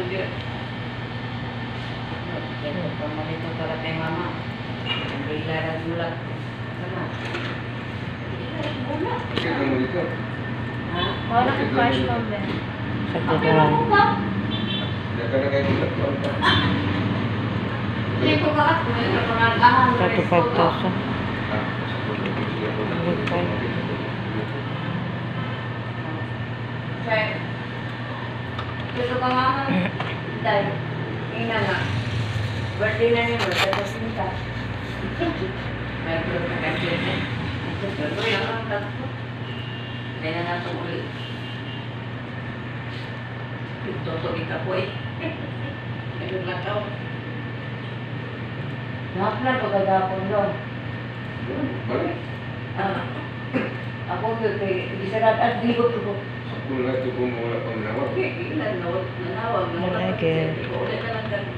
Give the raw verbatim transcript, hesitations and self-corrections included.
Ito pa mo nito para kay mama. Ang bilaran mula. Sana. Sige mo dito. Ha? Wala ko cash mo ba? Sa tutuan. Daga na kayo dito. Hindi ko ba at may napanagahan. thirty-five thousand. Ah, sa pulo. Sige mo na. Check. Gusto ka mama? Dahil. Ina nga. Birthday na niyo. Tapos nita. May birthday na kasi. Pero yung ang tatlo. Kaya na natong ulit. Tutuloy ka po eh. Naglakaw. Nakaplan pagkagapon doon. Balik. Ah. Ako bisarad at libot ko. Sa pulo na ito kung wala pang nawag. Okay, ilan nawag. Nanawag. Malagay. Ulit na lang